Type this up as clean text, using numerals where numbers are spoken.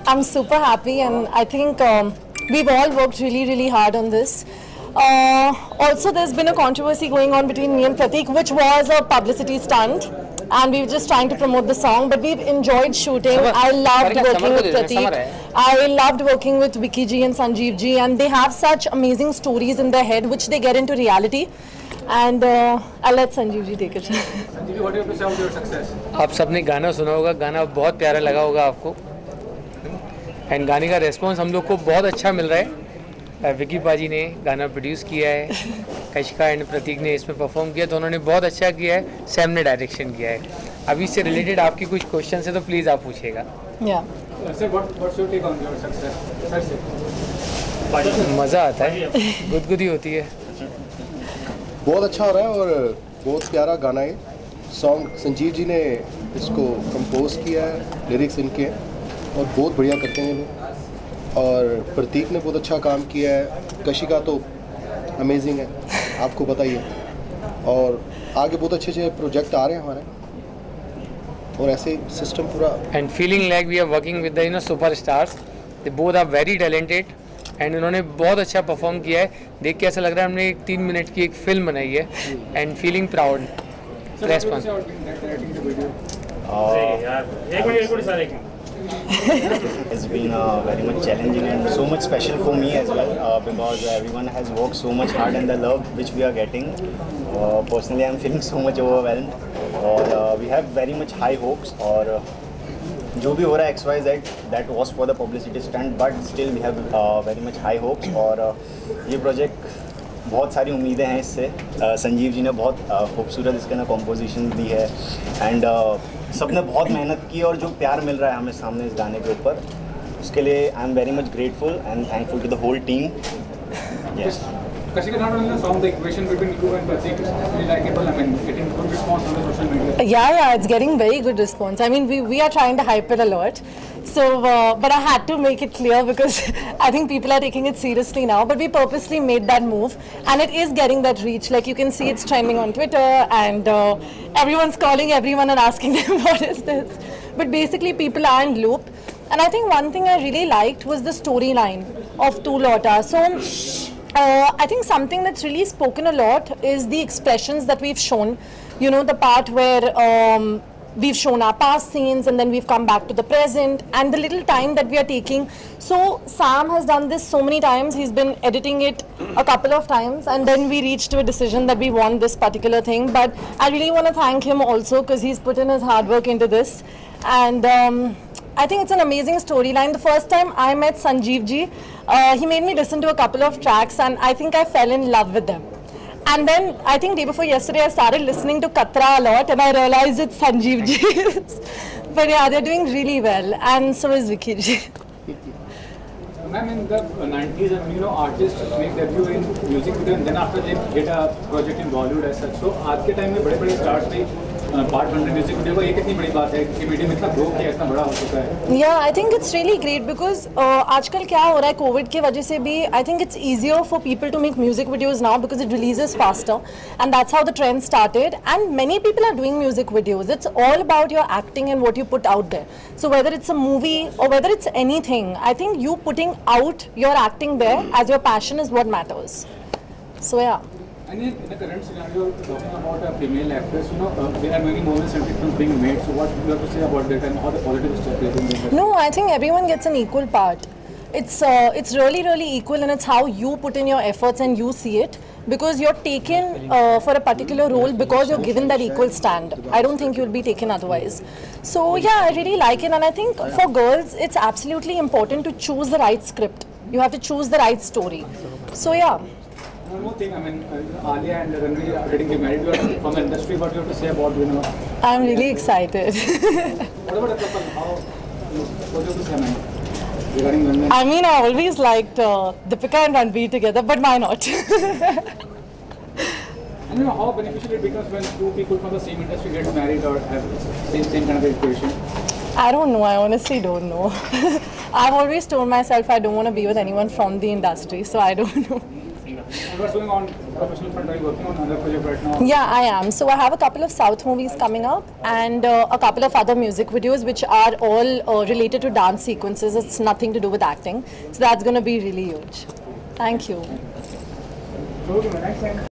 I'm super happy, and I think we've all worked really hard on this. Also, there's been a controversy going on between me and Pratik, which was a publicity stunt, and we were just trying to promote the song. But we've enjoyed shooting. I loved working with Pratik. I loved working with Vicky ji and Sanjeev ji, and they have such amazing stories in their head, which they get into reality. And I'll let Sanjeev ji take it. Sanjeev ji, what do you have to say about your success? आप सबने गाना सुना होगा, गाना बहुत प्यारा लगा होगा आपको, एंड गाने का रेस्पॉन्स हम लोग को बहुत अच्छा मिल रहा है। विकी पाजी ने गाना प्रोड्यूस किया है, कशिका एंड प्रतीक ने इसमें परफॉर्म किया, तो उन्होंने बहुत अच्छा किया है। सैम ने डायरेक्शन किया है। अभी इससे रिलेटेड आपकी कुछ क्वेश्चन है तो प्लीज़ आप पूछिएगा। मज़ा आता है, गुदगुदी होती है। बहुत अच्छा हो रहा है और बहुत प्यारा गाना है। सॉन्ग संजीव जी ने इसको कंपोज किया है, लिरिक्स इनके और बहुत बढ़िया करते हैं लोग। और प्रतीक ने बहुत अच्छा काम किया है। कशिका तो अमेजिंग है, आपको पता ही है। और आगे बहुत अच्छे प्रोजेक्ट आ रहे हैं हमारे, और ऐसे सिस्टम पूरा। And feeling like we are working with the super stars, they both are very talented and उन्होंने बहुत अच्छा परफॉर्म किया है। देख के ऐसा लग रहा है हमने एक 3 मिनट की एक फिल्म बनाई है, and feeling proud. It's been very much challenging and so much special for me as well, because everyone has worked so much hard, and the love which we are getting, personally I'm feeling so much overwhelmed, और we have very much high hopes, और जो भी हो रहा है XYZ that was for the publicity stunt, but still we have very much high hopes, और ये project बहुत सारी उम्मीदें हैं इससे। संजीव जी ने बहुत खूबसूरत इसके ना कॉम्पोजिशन दी है, एंड सबने बहुत मेहनत की, और जो प्यार मिल रहा है हमें सामने इस गाने के ऊपर, उसके लिए I am very much grateful and thankful to the whole team. Yes, Kashika, not only the song, the equation between you and Pratik is really likable. I mean, getting good response on the social media. Yeah, it's getting very good response. I mean, we are trying to hype it a lot. So, but I had to make it clear because I think people are taking it seriously now. But we purposely made that move, and it is getting that reach. Like you can see, it's trending on Twitter, and everyone's calling everyone and asking them, what is this? But basically, people are in loop. And I think one thing I really liked was the storyline of Tu Lota. So, I think something that's really spoken a lot is the expressions that we've shown. You know, the part where we've shown our past scenes and then we've come back to the present, and the little time that we are taking. So Sam has done this so many times. He's been editing it a couple of times, and then we reached to a decision that we want this particular thing. But I really want to thank him also, because he's put in his hard work into this. And I think it's an amazing storyline. The first time I met Sanjeev ji, he made me listen to a couple of tracks, and I think I fell in love with them. And then I think day before yesterday I started listening to Katra a lot, and I realized it's Sanjeev ji. But yeah, they're doing really well, and so is Vicky ji. Ma'am, in the 90s, you know, artists make debut in music video, and then after they get a project in Bollywood as such. So आज के time में बड़े stars में part बन रहे music video का, ये कितनी बड़ी बात है कि मीडियम इतना ग्रो किया, इतना बड़ा हो चुका है। Yeah, I think it's really great because आजकल क्या हो रहा है, कोविड की वजह से भी I think it's easier for people to make music videos now because it releases faster, and that's how the trend started. And many people are doing music videos. It's all about your acting and what you put out there. So whether it's a movie or whether it's anything, I think you putting out your acting there as your passion is what matters. So yeah. And in the current scenario, talking about a female actress, you know, there are many women-centric films being made. So what do you have to say about that, and how the positive step is in this? No, I think everyone gets an equal part. It's really equal, and it's how you put in your efforts and you see it, because you're taken for a particular role because you're given that equal stand. I don't think you'll be taken otherwise. So yeah, I really like it, and I think for girls it's absolutely important to choose the right script. You have to choose the right story. So yeah. One more thing, I mean, Alia and Ranveer are getting remarried. You are from the industry. What do you have to say about, you know? I'm really excited. What about the couple? What do you have to say, man? Regarding Ranveer? I mean, I always liked Deepika and Ranveer together, but why not? And you know how beneficial it becomes when two people from the same industry get married or have same kind of education? I don't know. I honestly don't know. I've always told myself I don't want to be with anyone from the industry, so I don't know. And what's going on professional front? Are you working on another project right now? Yeah, I am. So I have a couple of South movies coming up and a couple of other music videos which are all related to dance sequences. It's nothing to do with acting. So that's going to be really huge. Thank you. So, next time.